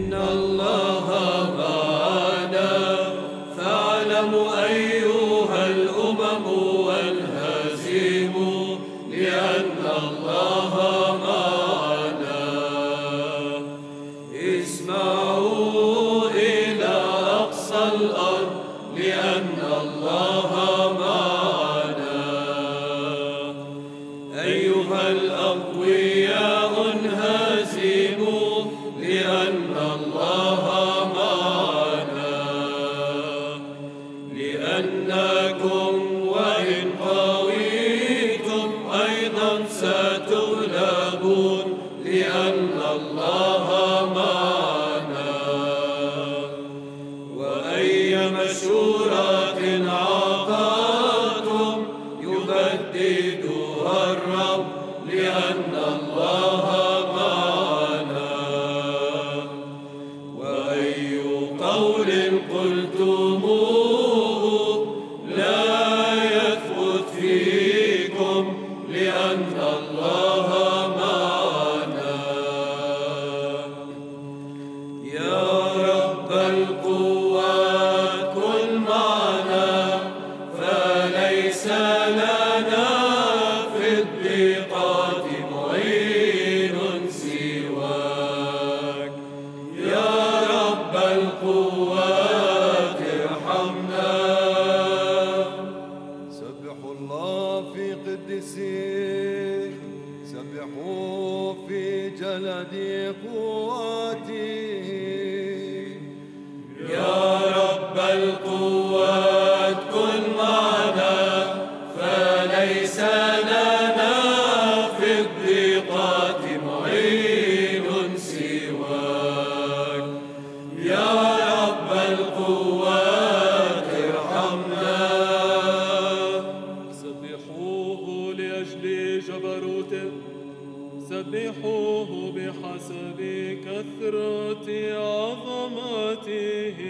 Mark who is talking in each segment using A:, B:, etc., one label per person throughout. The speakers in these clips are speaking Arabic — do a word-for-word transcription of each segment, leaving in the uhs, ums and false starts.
A: إن الله معنا فاعلموا أيها الأمم وانهزموا لأن الله معنا. اسمعوا إلى أقصى الأرض لأن الله معنا. أيها الأقوياء انهزموا لأن الله معنا. لأنكم وإن قويتم أيضا ستغلبون لأن الله معنا. وأي مشورة عقدتم يبددها الرب لأن الله معنا. وأي قول قلتموه لا يثبت فيكم لأن الله معنا. يا رب القوات كن معنا فليس لنا في الضيقات معين سواك. يا رب القوات ارحمنا.
B: سبحوا الله في قدسه، سبحوا في جلد قوته.
A: يا رب القوات كن معنا فليس لنا في الضيقات معين سواك. يا رب القوات ارحمنا.
C: سبحوه لأجل جبروته، سبحوه بحسب كثرة عظمته.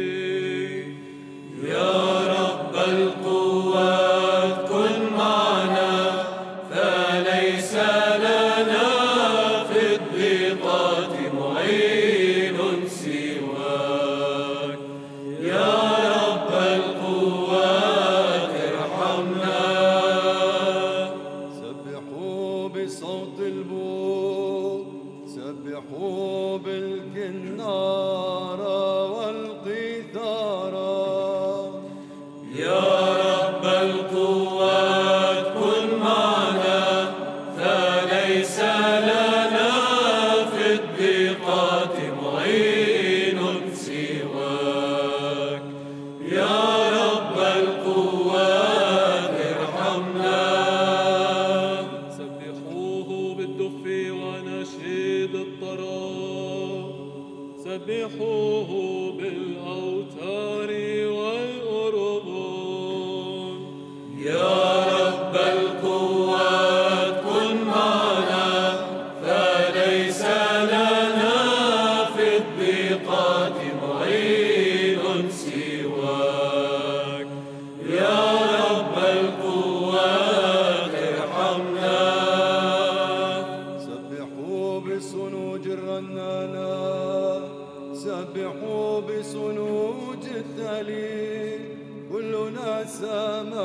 A: يا رب القوات كن معنا فليس لنا في الضيقات معين سواك. يا رب القوات ارحمنا.
B: سبحوا بصوت البوق، سبحوا بالكنارة والقيثارة.
A: يا رب القوات كن معنا فليس لنا في الضيقات معين سواك. يا رب القوات ارحمنا.
C: سبحوه بالدف ونشيد الطراب، سبحوه بالأوتار والأرغون.
A: يا رب القوات كن معنا فليس لنا في الضيقات معين سواك. يا رب القوات ارحمنا.
B: سبحوا بصنوج الرنانة، سبحوا بصنوج التلي. كلنا سما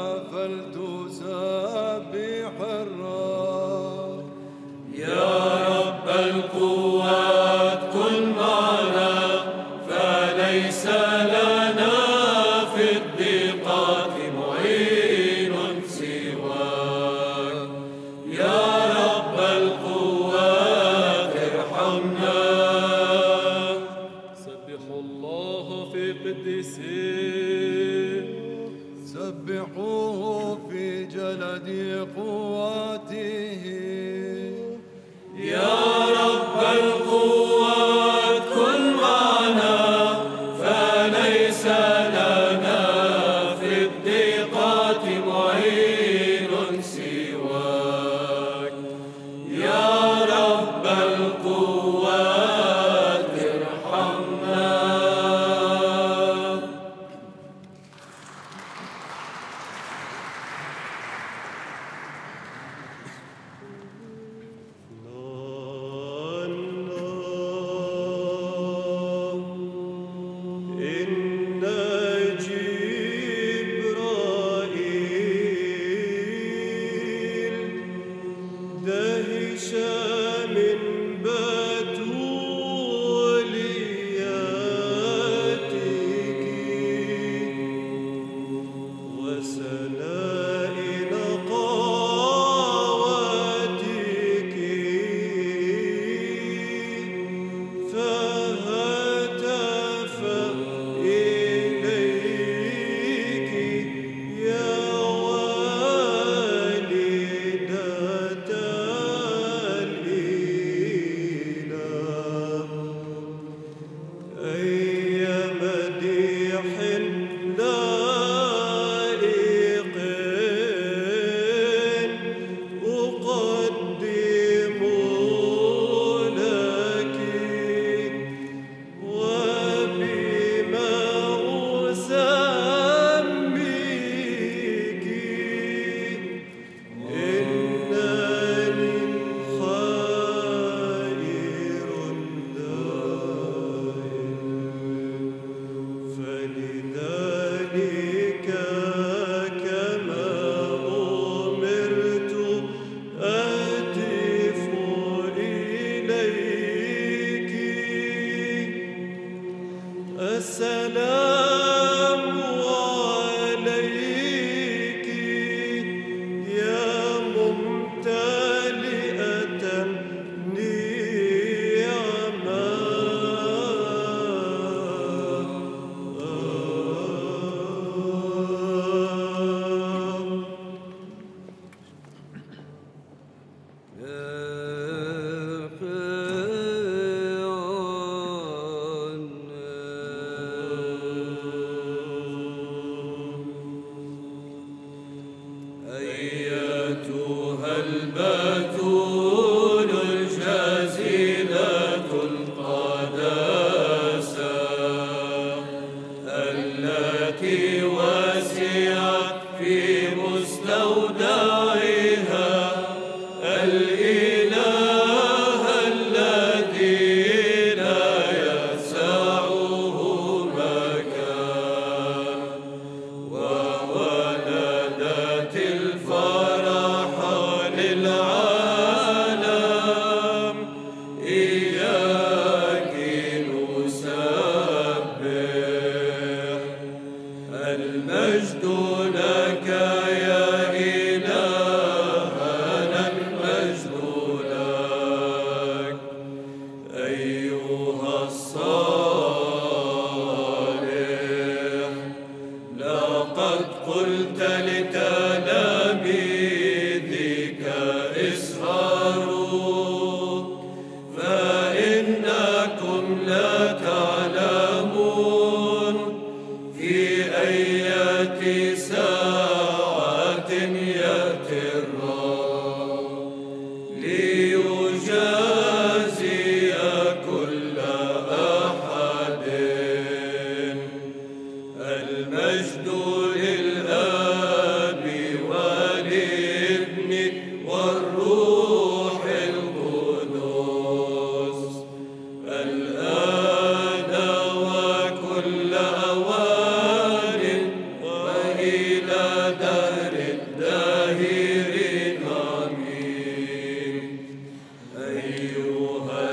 B: فلتسبح الرب.
A: يا رب القوات كن معنا فليس لنا في الضيقات معين سواك. يا رب القوات ارحمنا.
C: سبحوا الله في قدسه،
B: سبحوه في جلد قوته.
A: يا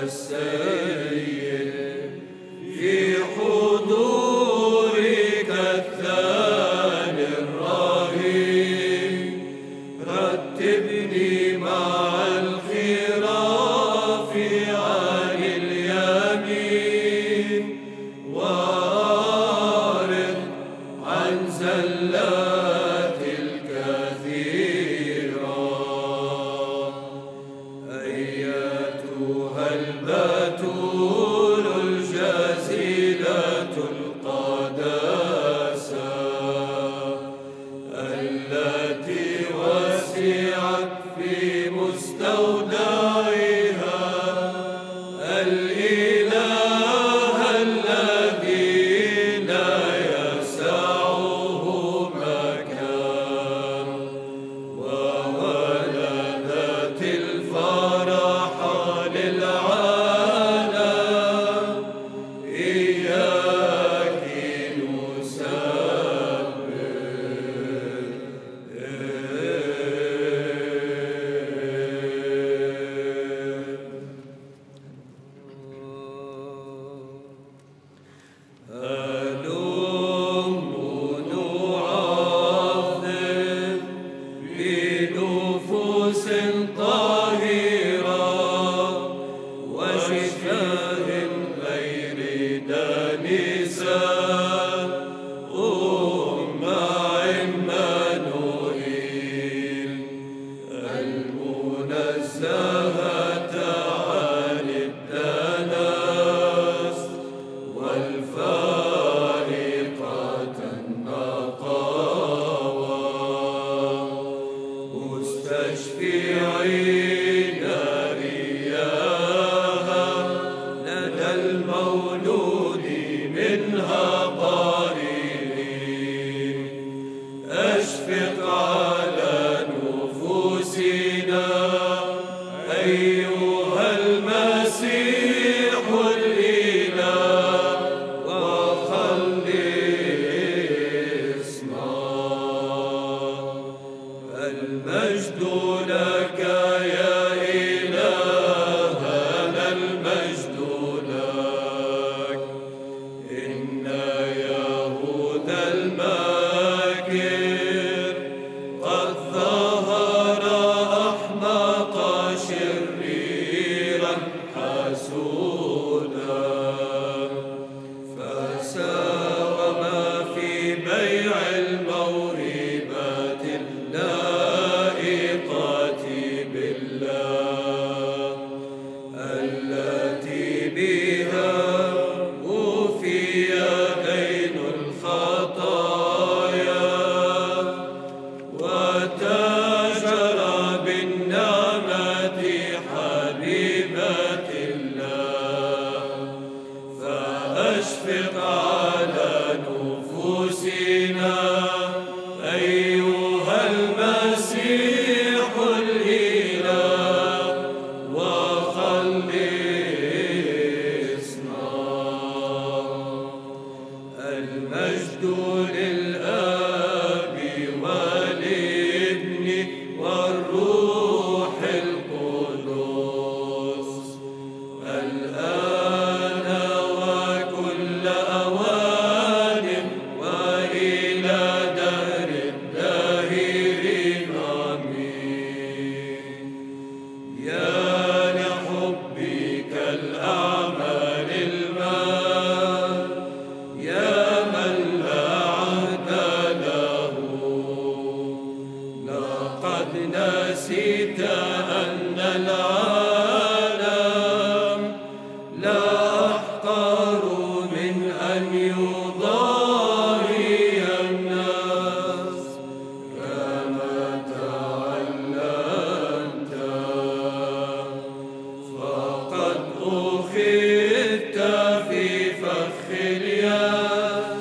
A: السيد في حضورك الثاني الرهيب رتبني مع الخراف عن اليمين وأعرض عن زلات الكثيرة أيتها البتول الجزيلة القداسة التي وسعت في مستودعها الإله الذي لا يسعه مكان وولدت الفرح للعالم إياك هلم نعظم بنفوس طاهرة وشفاه غير دنسة أم عمانوئيل المنزهة عن الدنس والفارقة النقاوة مستشفعين رياها لدى المولود منها طارئين أشفق على نفوسنا أيها المسيح الإله وخلصنا المجد لك يا إلهنا المجد لك إن يهوذا الماكر قد ظهر أحمق شريرا حسودا فساوم في بيع الموهبة اللائقة بالله التي بها وفي دين الخطايا وتاجر بالنعمة حبيبة الله فأشفق على نفوسنا أيها المسيح الإله وخلصنا المجد للآب والابن والروح القدس الآن وكل أوان وإلى دهر الداهرين آمين يا لحبك الأعمال المال يا من لا عهد له لقد نسيت أن العالم لا أحقر من أن يضاهي الناس كما تعلمت فقد أخذت في فخ الياس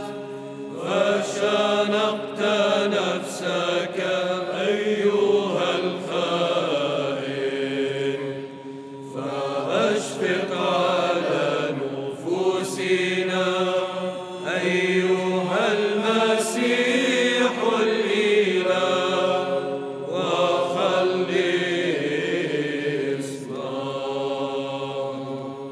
A: فشنقت نفسك أيها الخائن فأشفق على نفوسنا أيها المسيح الإله وخلصنا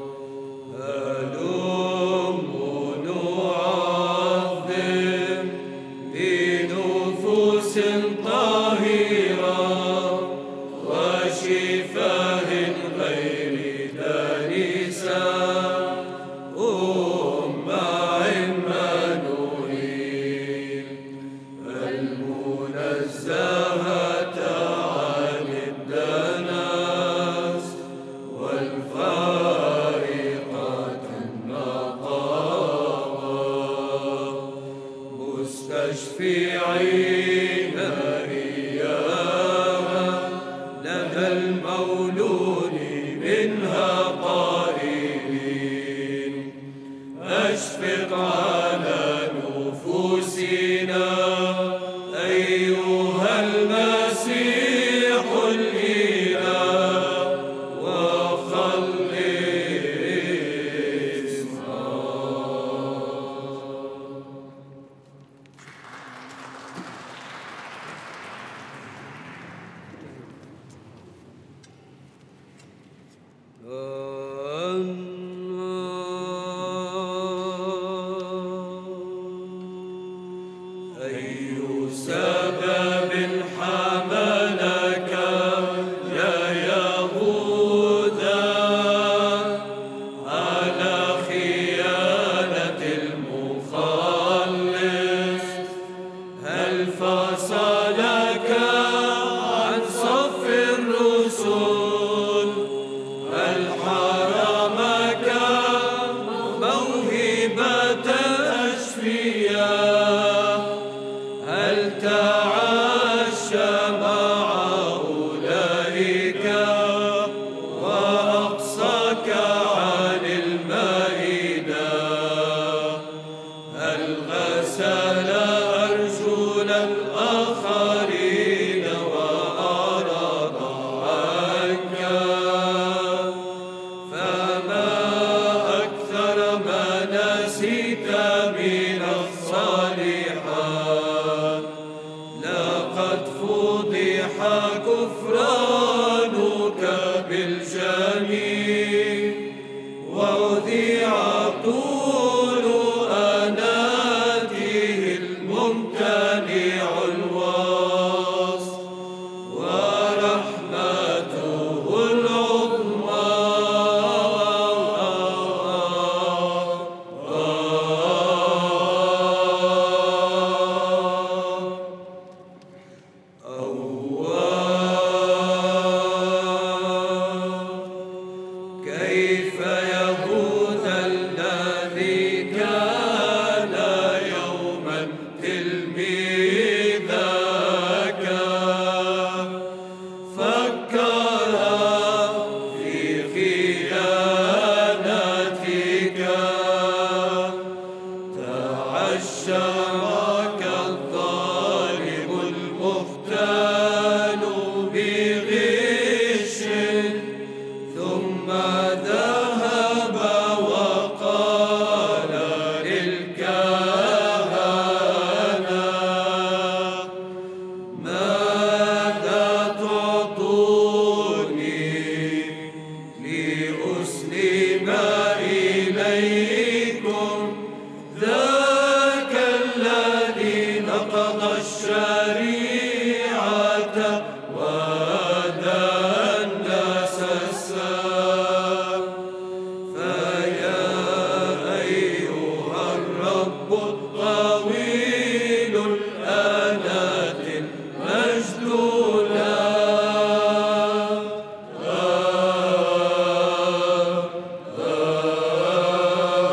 A: شفيعنا إياها لدى المولود منها قائلين أشفق على نفوسنا أيها المسيح الإله وخلصنا. أي سبب حملك يا يهوذا على خيانة المخلص؟ هل فصلك عن صف الرسل؟ هل حرمك موهبة أشفياء؟ هل تعشى مع أولئك وأقصاك عن المائدة؟ هل غسل أرجل الآخرين وأعرض عنك؟ فما أكثر ما نسيت من الصالحات. لقد فضح كفرانك بالجميع وأذيع طول أناته الممتنع الوصف ورحمته العظمى. كيف يهوذا الذي كان يوما تلميذك فكر في خيانتك؟ تعشمك الظالم المختال بغش ثم ذهب وقال للكهنة ماذا تعطوني لأسلم إليكم ذاك الذي نقض الشريعة ودنس السام؟ فيا أيها الرب الطويل الآنات المجدولة آه آه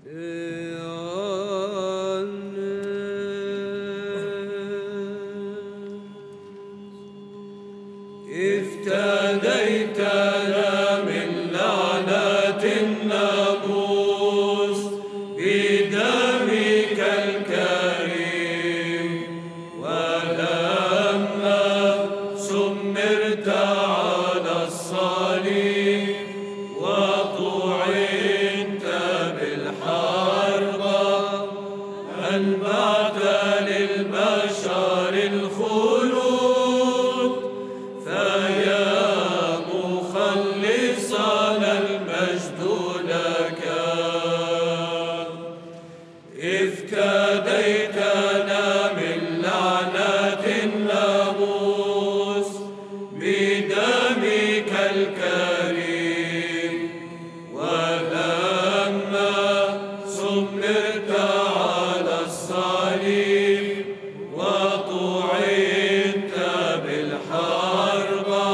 A: افتديتنا من لعنة الناموس بدمك الكريم، ولما سمرت على الصليب وطعنت بالحربة أنبعت للبشر الخلود، فيا مخلصنا المجد لك. افتديتنا من لعنة الناموس بدمك الكريم، ولما سمرت على الصليب وطعنت بالحربة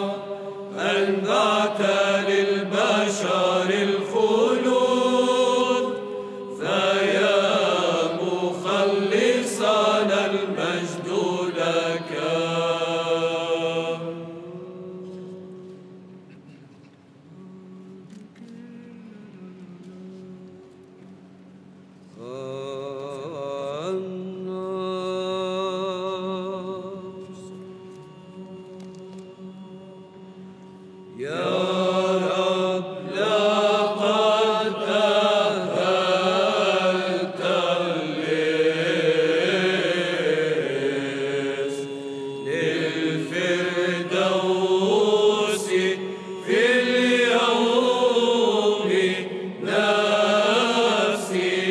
A: أنبعت للبشر الخلود، فيا مخلصنا المجد لك. يا رب لقد أهلت اللص للفردوس في اليوم نفسه،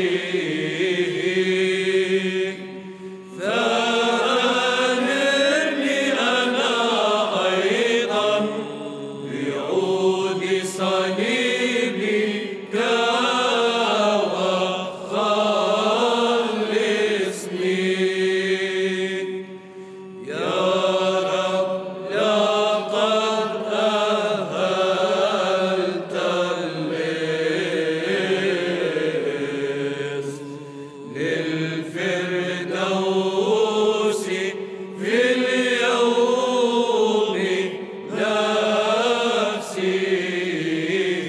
A: فأنرني أنا أيضا بعود صليبك وخلصني. يا رب لقد أهلت اللص للفردوس في اليوم نفسه،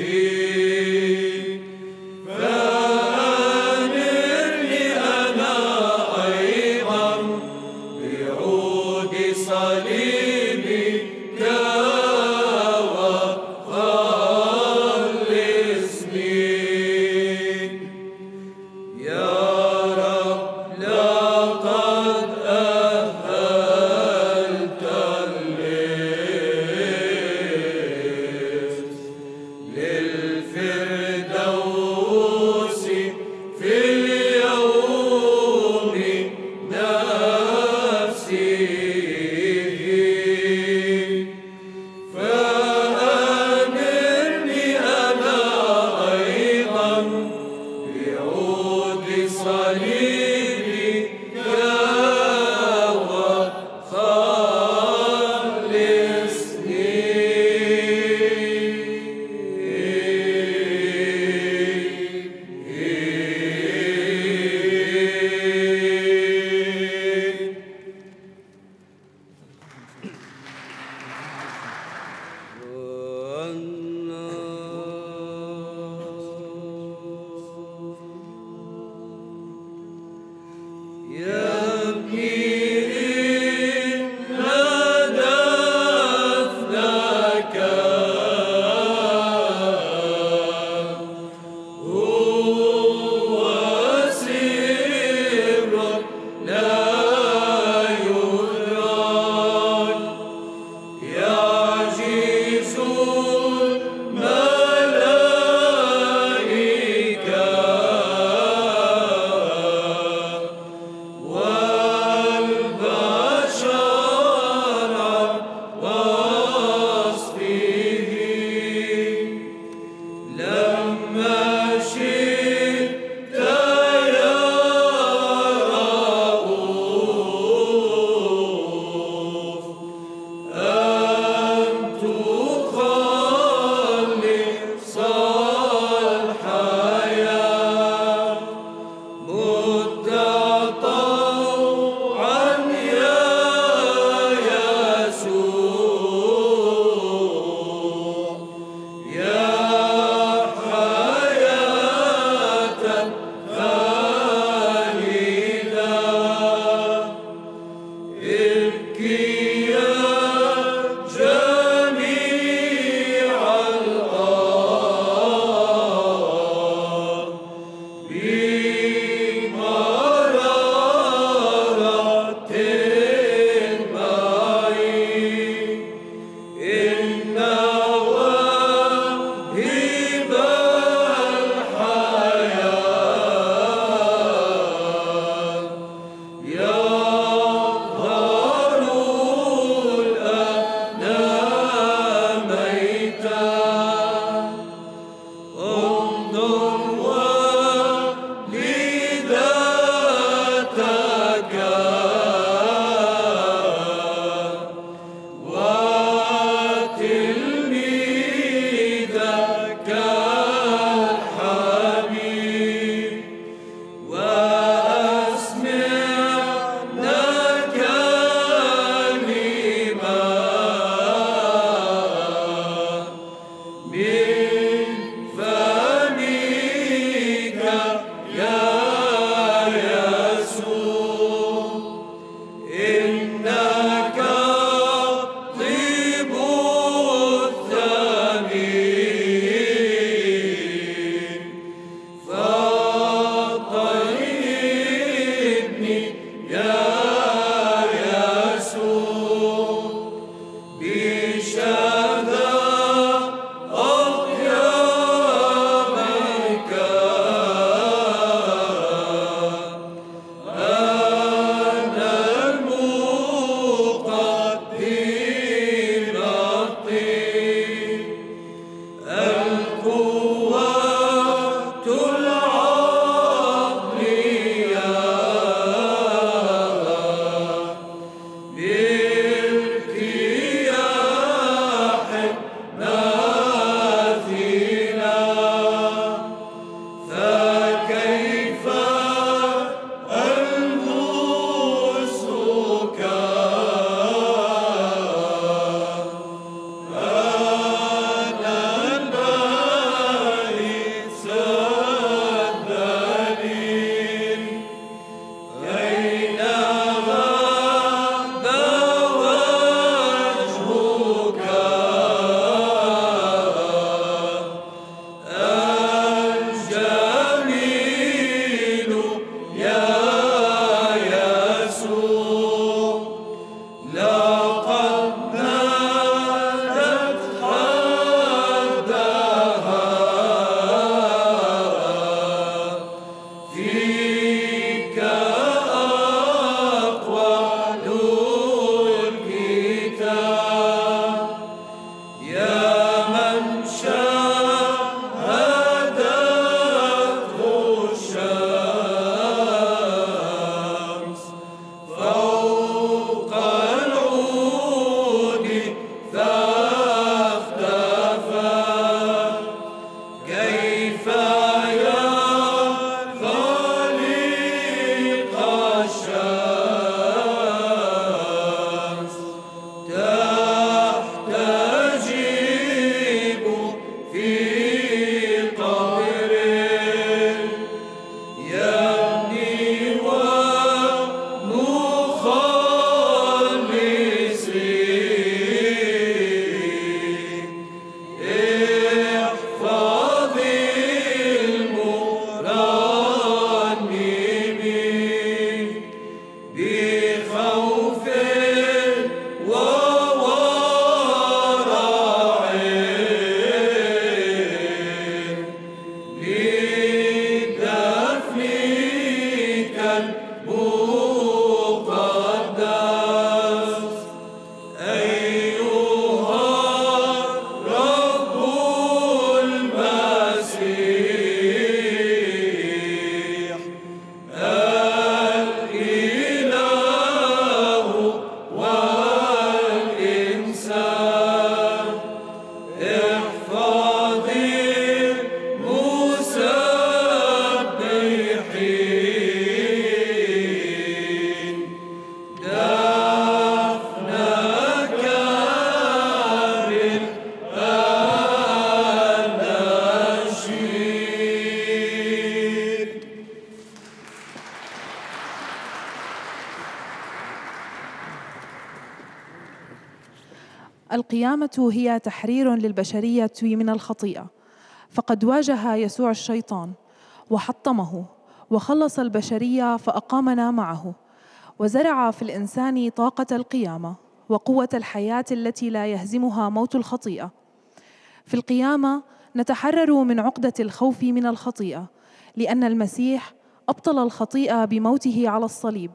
D: القيامة هي تحرير للبشرية من الخطيئة، فقد واجه يسوع الشيطان وحطمه وخلص البشرية فأقامنا معه، وزرع في الإنسان طاقة القيامة وقوة الحياة التي لا يهزمها موت الخطيئة. في القيامة نتحرر من عقدة الخوف من الخطيئة، لأن المسيح أبطل الخطيئة بموته على الصليب،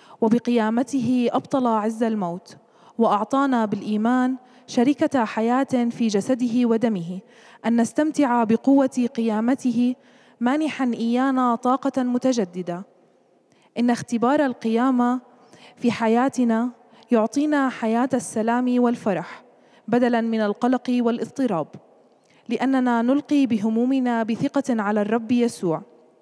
D: وبقيامته أبطل عز الموت، وأعطانا بالإيمان شركة حياة في جسده ودمه، أن نستمتع بقوة قيامته مانحاً إيانا طاقة متجددة. إن اختبار القيامة في حياتنا يعطينا حياة السلام والفرح بدلاً من القلق والاضطراب، لأننا نلقي بهمومنا بثقة على الرب يسوع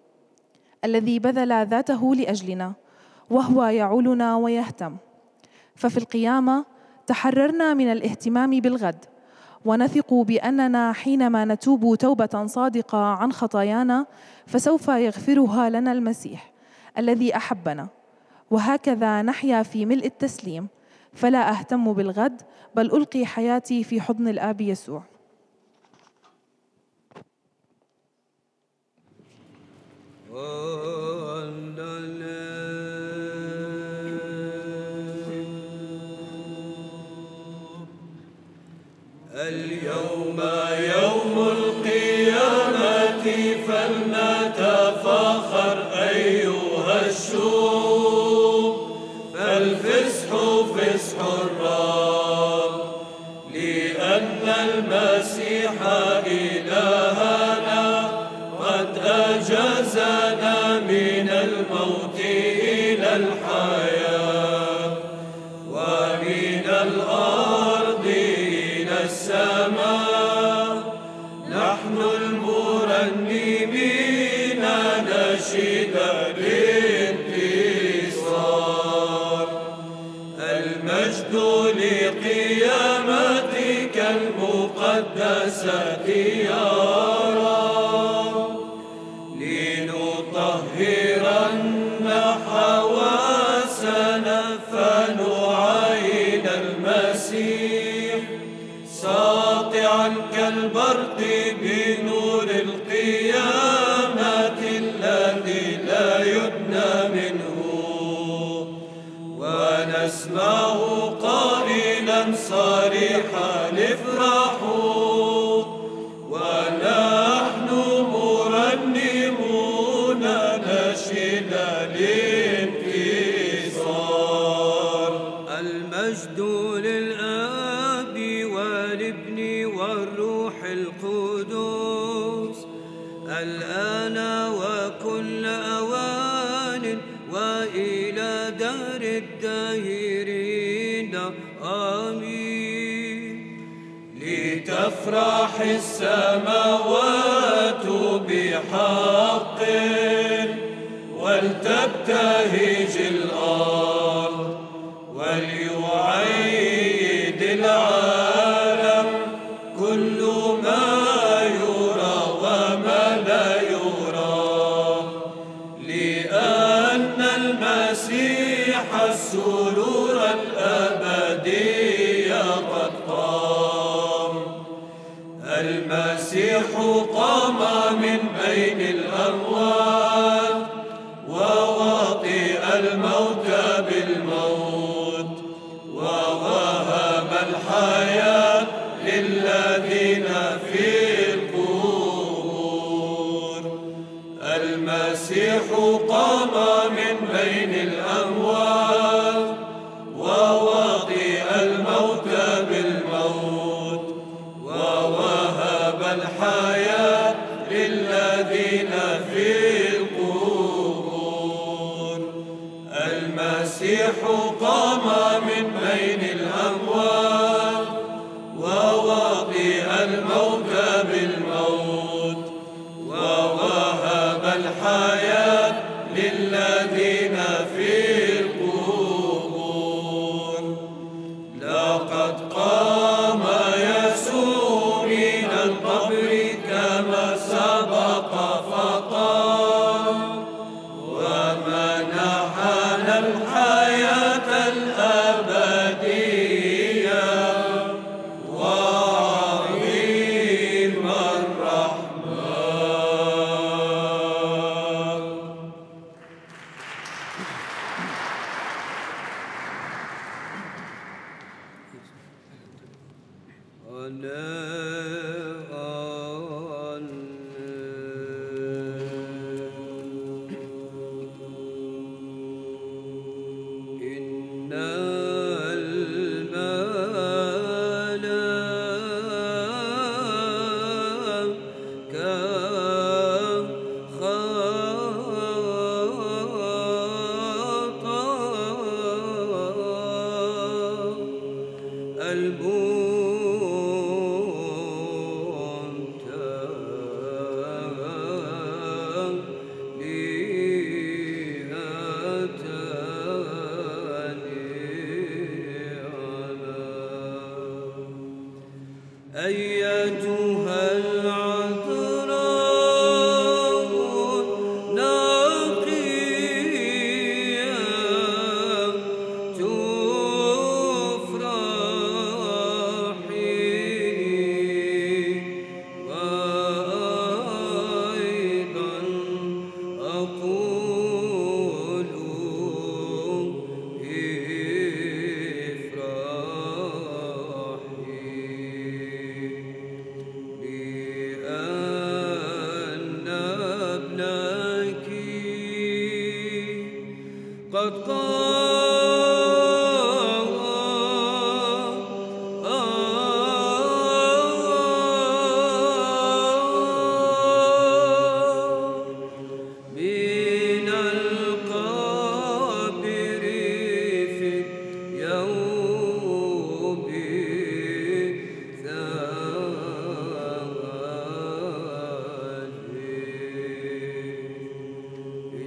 D: الذي بذل ذاته لأجلنا، وهو يعولنا ويهتم. ففي القيامة تحررنا من الاهتمام بالغد، ونثق بأننا حينما نتوب توبة صادقة عن خطايانا فسوف يغفرها لنا المسيح الذي أحبنا. وهكذا نحيا في ملء التسليم، فلا أهتم بالغد بل ألقي حياتي في حضن الآب يسوع.
A: اليوم يوم القيامة فلنتفاخر أيها الشعوب، فالفسح فسح الرب، لأن المسيح إلهنا قد أجازنا من الموت إلى الحياة، ومن الأرض إلى السماء. نحن المرنمين نشيد الانتصار. المجد لقيامتك المقدسة يا رب، لنطهرن حواسنا فنعاين المسيح ساطعا كالبرق بنور القيامة الذي لا يدنى منه، ونسمع قائلا صريحا افرحوا، ونحن مرنمون نشيد الانتصار.
E: المجد للآب والابن والروح القدس، الآن وكل أوان وإلى دار الداهرين آمين.
A: لتفرح السماوات بحق، ولتبتهج الأرض، وليعيد العالم كل ما يرى وما لا يرى، لأن المسيح السرور الأبدي قد قام. المسيح قام من بين الأموات، ووطئ الموت بالموت، ووهب الحياة للذين في القبور. المسيح قام من بين الأموات، ووطئ الموت بالموت، ووهب الحياة للذين في القبور. المسيح قام من بين الأموات، ووطئ الموت بالموت، ووهب الحياة للذين في القبور. لقد قام يسوع من القبر كما سبق فقام، ومنحنا الحياة الأبدية وعظيم الرحمة.
E: إن قد قام من القبر في يوم ثاني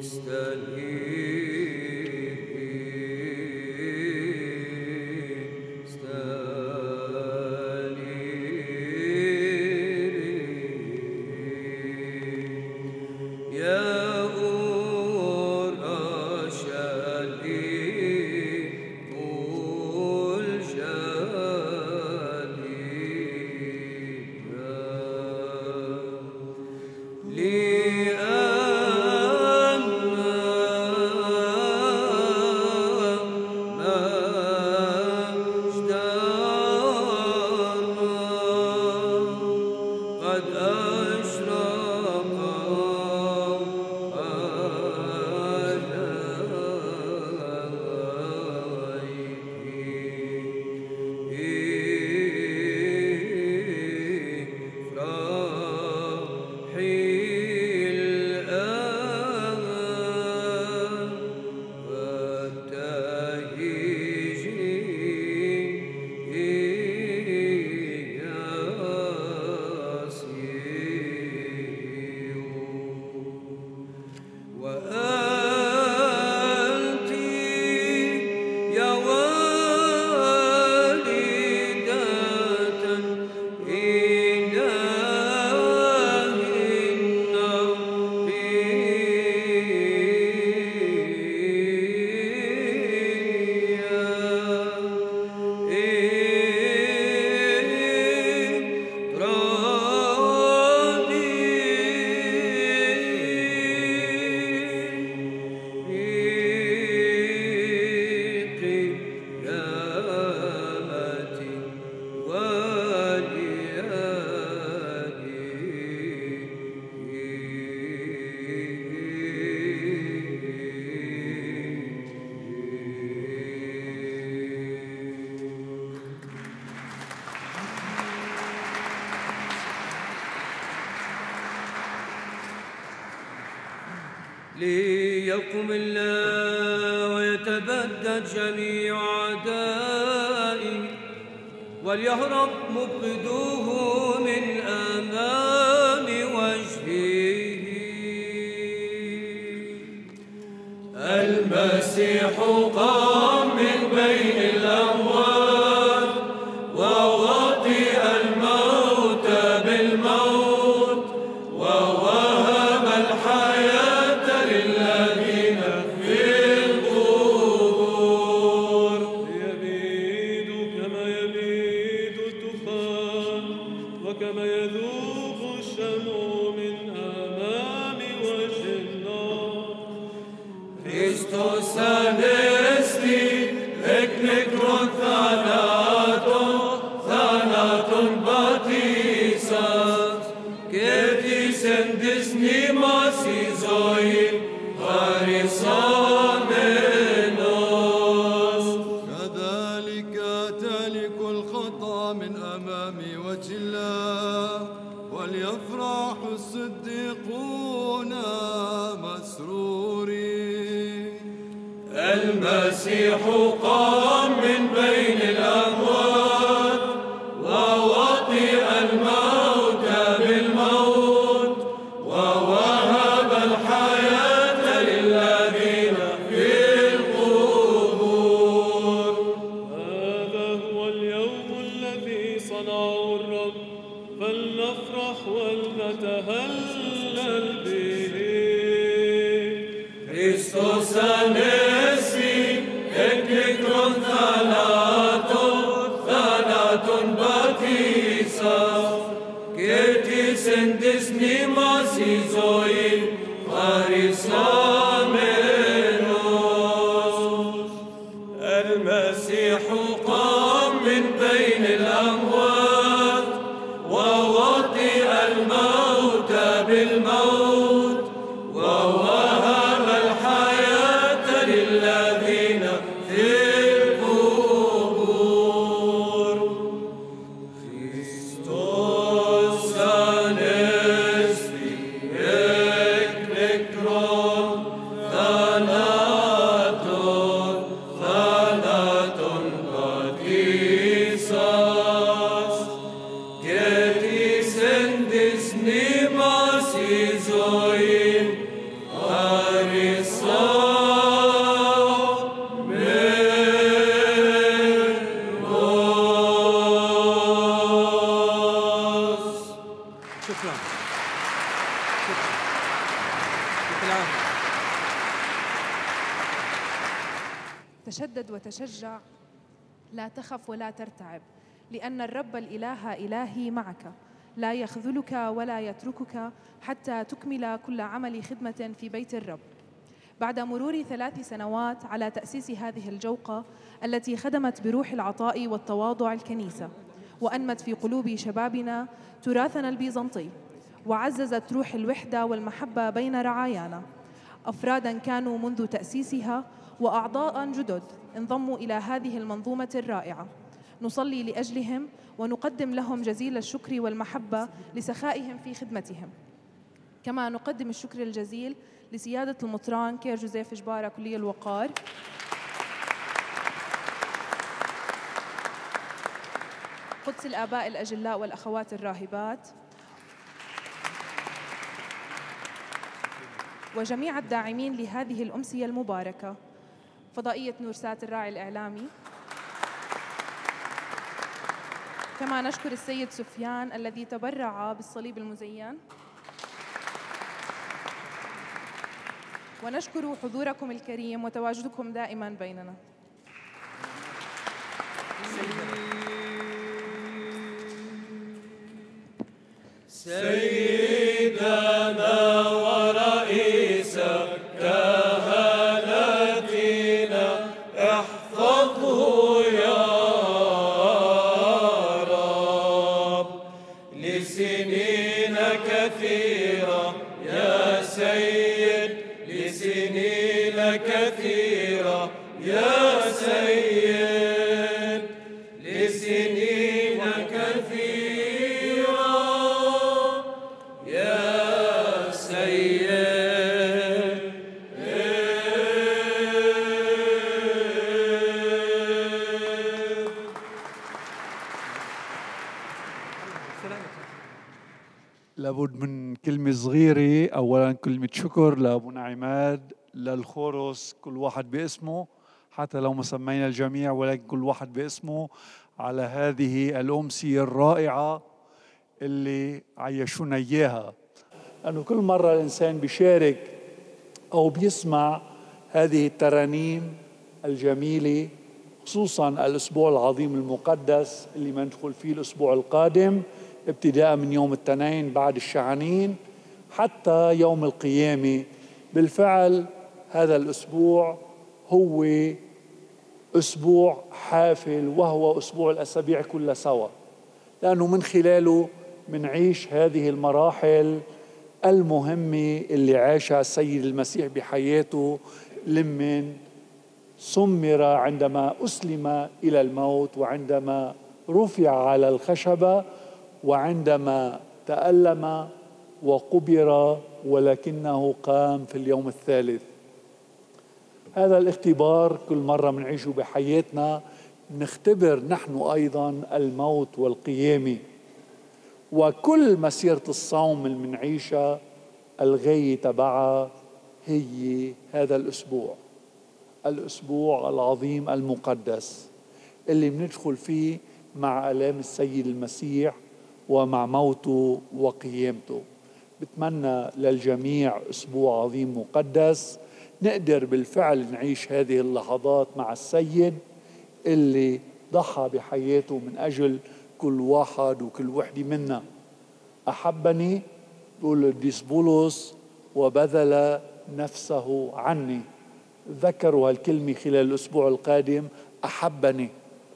E: ليقم الله ويتبدد جميع أعدائه وليهرب مبغضوه من أمام وجهه.
A: المسيح قام من بين الأموات ووطئ الموت بالموت ووهب الحياة للذين في القبور.
C: يبيد كما يبيد الدخان وكما يذوب الشمع من أمام وجه النار.
A: Χριστός ανέστη εκ νεκρών θανάτων, θανάτων πατήσας και της εν της μνήμας η ζωή χαρισάμενος.
B: كذلك تهلك الخطا من أمام وجه الله وليفرح الصديقون مسرورين.
A: المسيح قام من بين الأموات ووطئ الموت بالموت ووهب الحياة للذين في القبور.
C: هذا هو اليوم الذي صنعه الرب فلنفرح ولنتهلل به.
A: Χριστός ανέστη εκ νεκρών θανάτων, θανάτων πατήσας και της εν της μνήμας η ζωή χαρισάμενος. المسيح قام من بين الأموات ووطئ الموت بالموت ووهب الحياة لله
D: تشدد وتشجع، لا تخف ولا ترتعب، لأن الرب الإله إلهي معك، لا يخذلك ولا يتركك حتى تكمل كل عمل خدمة في بيت الرب. بعد مرور ثلاث سنوات على تأسيس هذه الجوقة التي خدمت بروح العطاء والتواضع الكنيسة، وأنمت في قلوب شبابنا تراثنا البيزنطي، وعززت روح الوحدة والمحبة بين رعايانا، أفراداً كانوا منذ تأسيسها وأعضاء جدد انضموا إلى هذه المنظومة الرائعة. نصلي لأجلهم ونقدم لهم جزيل الشكر والمحبة لسخائهم في خدمتهم. كما نقدم الشكر الجزيل لسيادة المطران كير جوزيف جبارة كلية الوقار، قدس الآباء الأجلاء والأخوات الراهبات، وجميع الداعمين لهذه الأمسية المباركة، فضائية نورسات الراعي الإعلامي. كما نشكر السيد سفيان الذي تبرع بالصليب المزين، ونشكر حضوركم الكريم وتواجدكم دائما بيننا.
A: سيدنا ورئيس كهنتنا احفظه يا رب لسنين كثيرة يا سيد، لسنين كثيرة يا سيد، لسنين كثيرة يا سيد.
F: لابد من كلمة صغيرة. أولاً كلمة شكر لأبونا عماد، للخورس كل واحد باسمه، حتى لو ما سمينا الجميع ولكن كل واحد باسمه، على هذه الأمسية الرائعة اللي عيشونا إياها. لأنه كل مرة الإنسان بيشارك أو بيسمع هذه الترانيم الجميلة، خصوصاً الأسبوع العظيم المقدس اللي مندخل فيه الأسبوع القادم، ابتداء من يوم الاثنين بعد الشعانين حتى يوم القيامة. بالفعل هذا الأسبوع هو أسبوع حافل، وهو أسبوع الأسابيع كلها سوا، لأنه من خلاله منعيش هذه المراحل المهمة اللي عاشها السيد المسيح بحياته، لمن سمر عندما أسلم إلى الموت، وعندما رفع على الخشبة، وعندما تألم وقبر، ولكنه قام في اليوم الثالث. هذا الاختبار كل مرة منعيشه بحياتنا، نختبر نحن أيضا الموت والقيامة. وكل مسيرة الصوم اللي منعيشها الغاية تبعها هي هذا الأسبوع، الأسبوع العظيم المقدس اللي بندخل فيه مع آلام السيد المسيح ومع موته وقيامته. بتمنى للجميع أسبوع عظيم مقدس، نقدر بالفعل نعيش هذه اللحظات مع السيد اللي ضحى بحياته من أجل كل واحد وكل وحدة منا. أحبني، بقول القديس بولس، وبذل نفسه عني. ذكروا هالكلمة خلال الأسبوع القادم، أحبني.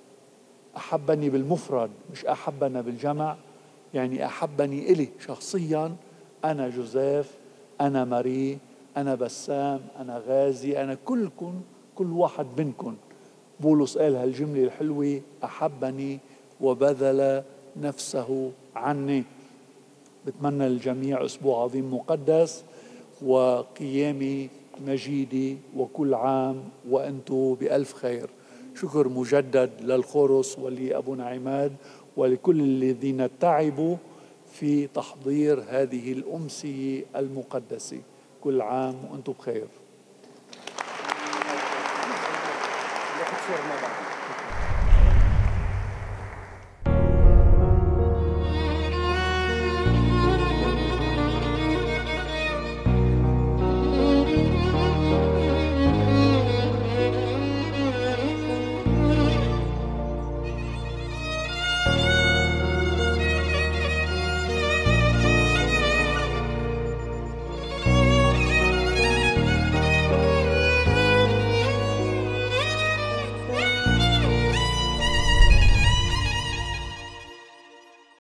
F: أحبني بالمفرد، مش أحبنا بالجمع، يعني أحبني إلي شخصيا، أنا جوزيف، أنا ماري، أنا بسام، أنا غازي، أنا كلكم، كل واحد منكم. بولس قال هالجملة الحلوة، أحبني وبذل نفسه عني. بتمنى للجميع أسبوع عظيم مقدس وقيامة مجيدة، وكل عام وأنتم بألف خير. شكر مجدد للخورس ولأبونا عماد ولكل الذين تعبوا في تحضير هذه الأمسية المقدسة. كل عام وأنتم بخير.